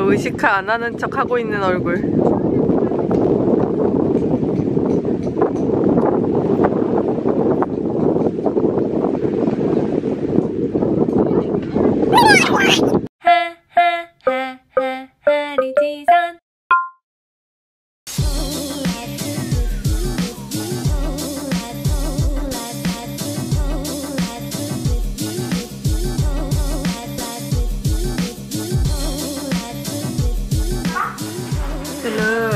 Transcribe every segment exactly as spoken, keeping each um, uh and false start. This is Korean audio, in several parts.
의식화 안 하는 척 하고 있는 얼굴. telur.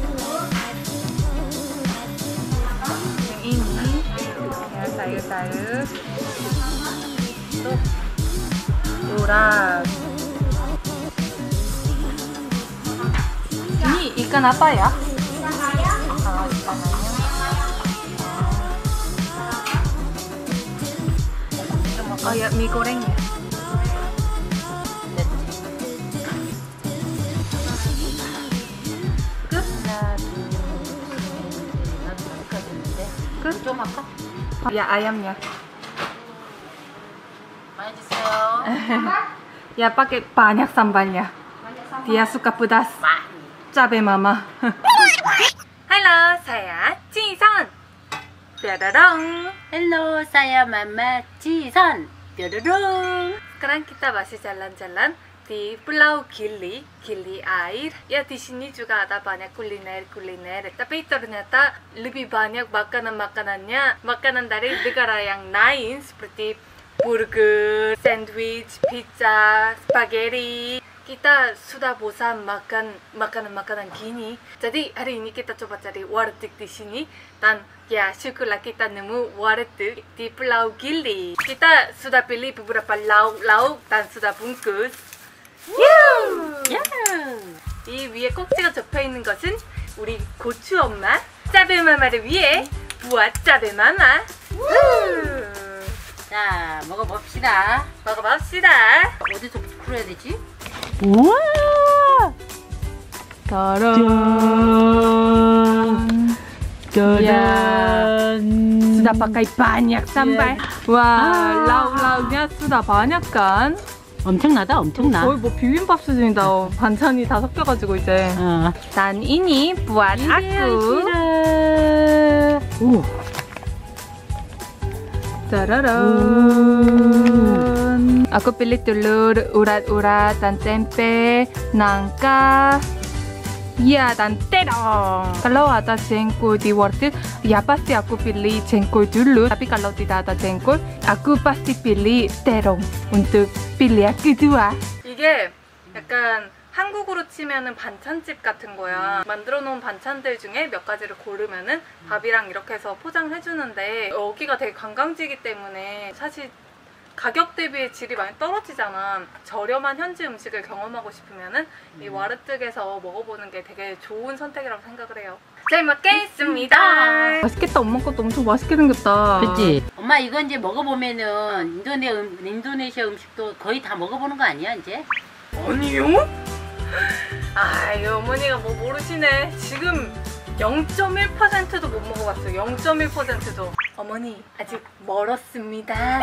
Yang ini ya sayur-sayur. Tuh urat. Ini ikan apa ya? Ikan ayam. Ah, ikan ayam. Oh ya, mie goreng ya. 좀 할까? Ya ayamnya. 많이 주세요. Ya pakai banyak sambalnya. Dia suka pedas. Cabai mama. Halo, saya Jisun. 뾰로롱. Hello, saya Mama Jisun. 뾰로롱. Sekarang kita masih jalan-jalan di Pulau Gili, Gili Air. Ya di sini juga ada banyak kuliner-kuliner. Tapi ternyata lebih banyak makanan-makanannya makanan dari negara yang lain seperti burger, sandwich, pizza, spaghetti. Kita sudah bosan makan makanan-makanan gini. Jadi hari ini kita coba cari warteg di sini. Dan ya syukurlah kita nemu warteg di Pulau Gili. Kita sudah beli beberapa lauk-lauk dan sudah bungkus. 야! 이 위에 꼭지가 접혀있는 것은 우리 고추 엄마 짜베 마마를 위해 부아 짜베 마마. 자, 먹어봅시다. 먹어봅시다. 어디서 풀어야 되지? 우와! 짜란! 짜란! Sudah pakai banyak sambal. Wah, lauk-lauknya sudah banyak kan? 엄청나다, 엄청나. 거의 뭐 비빔밥 수준이다. 반찬이 다 섞여가지고 이제. 어. Dan ini buat aku. 오. Tararan. Aku pilih telur urat-urat dan tempe, nangka, ya dan terong. Kalau ada jengkol di warteg, ya pasti aku pilih jengkol dulu. Tapi kalau tidak ada jengkol, aku pasti pilih terong untuk pilihan kedua. 이게 약간 한국으로 치면은 반찬집 같은 거야. 만들어 놓은 반찬들 중에 몇 가지를 고르면은 밥이랑 이렇게 해서 포장을 해주는데 여기가 되게 관광지이기 때문에 사실 가격 대비 질이 많이 떨어지잖아. 저렴한 현지 음식을 경험하고 싶으면은 이 와르뜩에서 먹어보는 게 되게 좋은 선택이라고 생각을 해요. 잘 먹겠습니다. 맛있겠다. 엄마 것도 엄청 맛있게 생겼다. 그치? 엄마 이거 이제 먹어보면은 인도네 음, 인도네시아 음식도 거의 다 먹어보는 거 아니야 이제? 아니요? 아, 이 어머니가 뭐 모르시네. 지금 영 점 일 퍼센트도 못 먹어봤어. 영 점 일 퍼센트도. 어머니 아직 멀었습니다.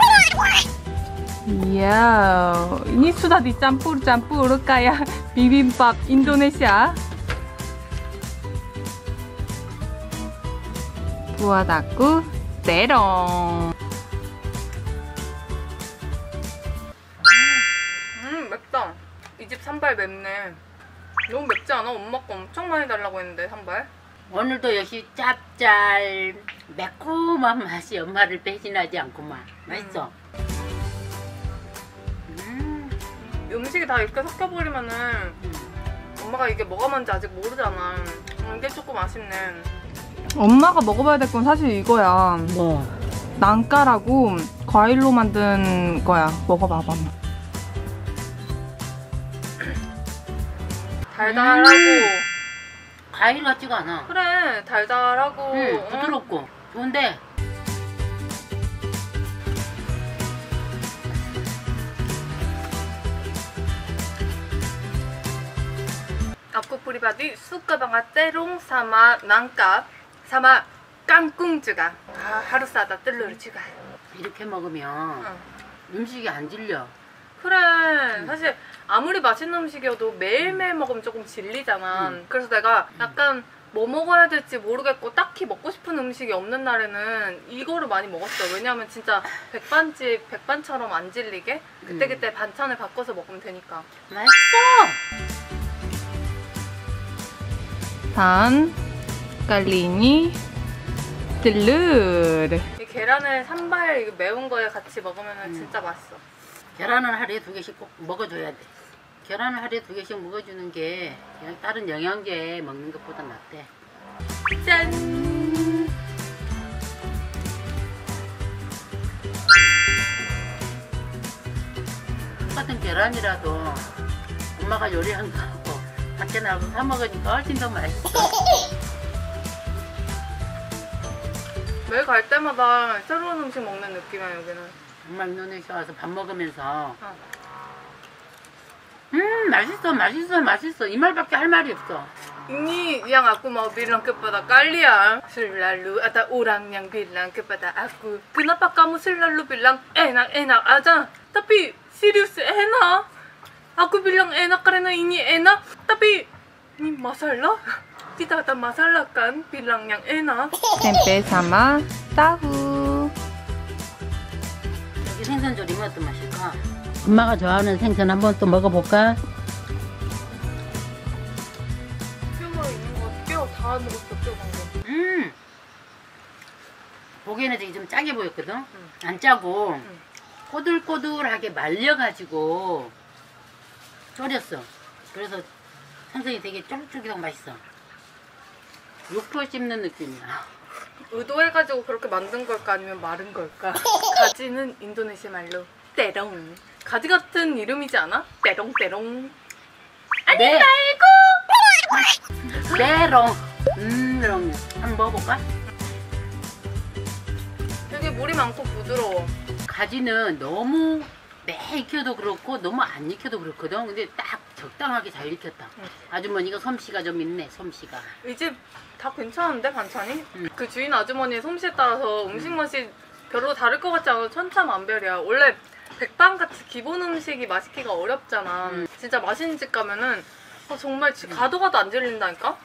이야, ini sudah dicampur-campur kayak bibimbap Indonesia. Buat aku terong. 음, 맵다. 이 집 산발 맵네. 너무 맵지 않아? 엄마 거 엄청 많이 달라고 했는데 산발. 오늘도 역시 짭짤 매콤한 맛이 엄마를 배신하지 않구만. 맛있어. 음. 음식이 다 이렇게 섞여버리면은 음. 엄마가 이게 뭐가 뭔지 아직 모르잖아. 이게 조금 아쉽네. 엄마가 먹어봐야 될 건 사실 이거야. 뭐? 난까라고 과일로 만든 거야. 먹어봐봐. 달달하고 음. 과일 같지가 않아. 그래, 달달하고 응, 부드럽고 좋은데. Aku pribadi suka banget terong sama nangka sama kangkung juga. 아, harus ada telur juga. 이렇게 먹으면 응. 음식이 안 질려. 그래. 사실 아무리 맛있는 음식이어도 매일매일 먹으면 조금 질리잖아. 음. 그래서 내가 약간 뭐 먹어야 될지 모르겠고 딱히 먹고 싶은 음식이 없는 날에는 이거를 많이 먹었어. 왜냐면 진짜 백반집, 백반처럼 안 질리게 그때그때 반찬을 바꿔서 먹으면 되니까. 맛있어! 단, kali ini telur. 이 계란을 산발 이거 매운 거에 같이 먹으면 음. 진짜 맛있어. 계란은 하루에 두 개씩 꼭 먹어줘야 돼. 계란을 하루에 두 개씩 먹어주는 게 그냥 다른 영양제 먹는 것보다 낫대. 짠! 똑같은 계란이라도 엄마가 요리한 거하고 밖에 나가서 사 먹으니까 훨씬 더 맛있어. 매일 갈 때마다 새로운 음식 먹는 느낌이야 여기는. 엄마 인도네시아 와서 밥 먹으면서 어. 음 맛있어 맛있어 맛있어 이 말밖에 할 말이 없어. Ini yang aku mau bilang kepada kalian selalu ada orang yang bilang kepada aku, kenapa kamu selalu bilang enak-enak aja? Tapi serius enak. Aku bilang enak karena ini enak. Tapi ini masalah. Tidak ada masalah kan bilang yang enak. Tempe sama tahu. 여기 생선 조림은 어떤 맛일까? 엄마가 좋아하는 생선 한번 또 먹어볼까? 뼈가 있는 거 같아. 뼈다 먹었어, 뼈 방금. 음 보기에는 되게 좀 짜게 보였거든? 응. 안 짜고 응. 꼬들꼬들하게 말려가지고 졸였어. 그래서 생선이 되게 쫄깃쫄깃하고 맛있어. 육포 씹는 느낌이야. 의도해가지고 그렇게 만든 걸까 아니면 마른 걸까? 가지는 인도네시아 말로 때롱. 가지 같은 이름이지 않아? 때롱 때롱. 아니 네. 말고. 메롱. 음, 메롱. 한번 먹어볼까? 되게 물이 많고 부드러워. 가지는 너무 매일 익혀도 그렇고 너무 안 익혀도 그렇거든. 근데 딱 적당하게 잘 익혔다. 응. 아주머니가 솜씨가 좀 있네. 솜씨가. 이 집 다 괜찮은데 반찬이? 응. 그 주인 아주머니의 솜씨에 따라서 음식 맛이 별로 다를 것 같지 않아도 천차만별이야. 원래 백반같이 기본 음식이 맛있기가 어렵잖아. 응. 진짜 맛있는 집 가면은 어, 정말 지- 가도 가도 안 질린다니까?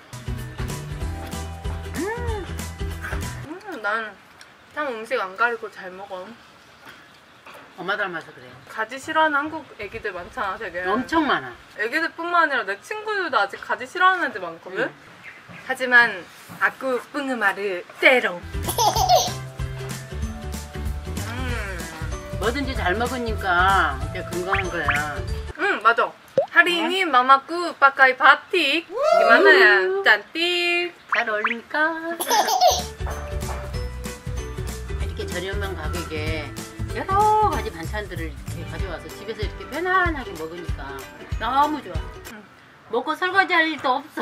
음, 음, 난 참 음식 안 가리고 잘 먹어. 엄마 닮아서 그래. 가지 싫어하는 한국 애기들 많잖아 되게. 엄청 많아. 애기들뿐만 아니라 내 친구들도 아직 가지 싫어하는 애들 많거든? 응. 하지만 aku penggemar terong. 음, 뭐든지 잘 먹으니까 이제 건강한 거야. 음 맞아. Hari ini mamaku pakai batik. Gimana ya? Cantik. 잘 어울립니까? 이렇게 저렴한 가격에 여러 가지 반찬들을 이렇게 가져와서 집에서 이렇게 편안하게 먹으니까 너무 좋아. 응. 먹고 설거지 할 일도 없어.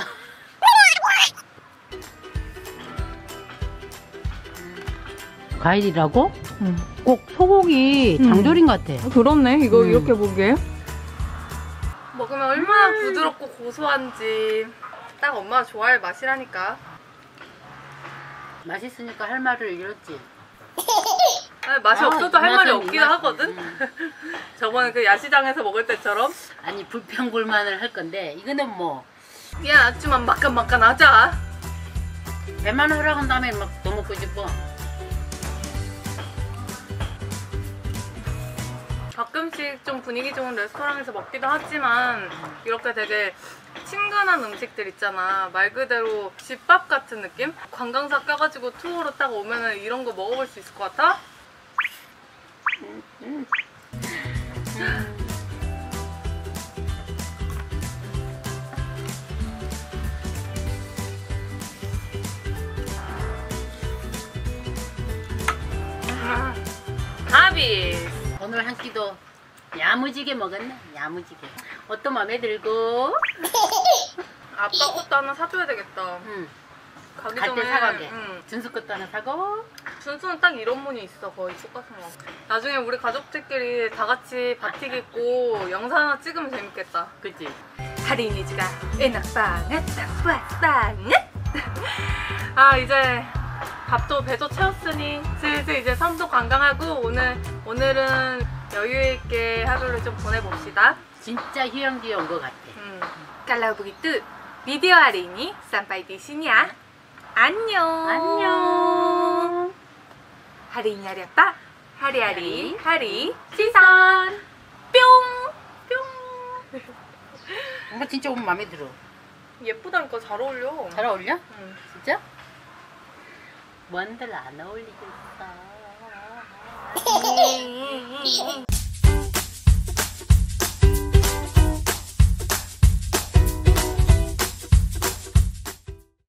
과일이라고? 응. 꼭 소고기 응. 장조림 같아. 그렇네. 이거 음. 이렇게 보기에. 먹으면 얼마나 부드럽고 고소한지 딱 엄마가 좋아할 맛이라니까. 맛있으니까 할 말을 잃었지. 아니, 맛이 아, 없어도 할 이 말이 맛은, 이 없긴 맛은. 하거든. 음. 저번에 그 야시장에서 먹을 때처럼. 아니 불평불만을 할 건데 이거는 뭐 야, 아줌마 막간막간 하자. 배만 허락한 다음에 막 더 먹고 싶어. 가끔씩 좀 분위기 좋은 레스토랑에서 먹기도 하지만 이렇게 되게 친근한 음식들 있잖아. 말 그대로 집밥 같은 느낌? 관광사 껴가지고 투어로 딱 오면은 이런 거 먹어볼 수 있을 것 같아? 음, 음. 하비스! 오늘 한 끼도 야무지게 먹었네. 야무지게. 옷도 마음에 들고. 아빠 것도 하나 사줘야 되겠다. 응. 가기 갈 때 전에. 사가게. 응. 준수 것도 하나 사고. 준수는 딱 이런 분이 있어. 거의 똑같은 거. 나중에 우리 가족들끼리 다 같이 바틱 입고 영상 하나 찍으면 재밌겠다. 그치? 할인이지가 에nak banget, banget. 아 이제 밥도 배도 채웠으니 슬슬 이제 섬도 관광하고 오늘 오늘은 여유 있게 하루를 좀 보내봅시다. 진짜 휴양지에 온 것 같아. 음. Kalau begitu, video hari ini sampai di sini ya. 안녕. 안녕. hari ini hari apa? hari-hari hari 시선 뿅. 뿅. 엄마 진짜 옷 마음에 들어. 예쁘다니까 잘 어울려. 잘 어울려? 응. 진짜? 뭔들 안 어울리겠어.